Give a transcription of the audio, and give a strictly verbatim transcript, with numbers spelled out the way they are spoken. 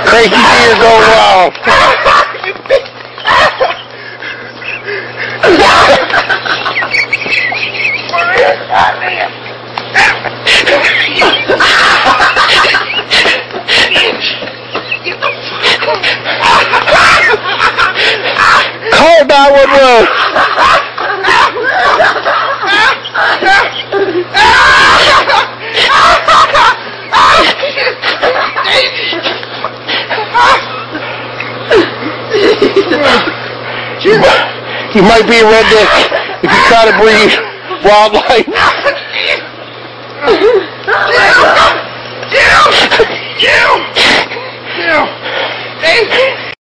Crazy deer go wild. Call nine one one. You might, you might be a redneck if you try to breed wildlife. You! You! You! You!